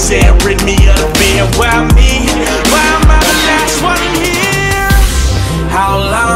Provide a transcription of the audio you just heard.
said, rid me of the fear. Why me? Why am I the last one here? How long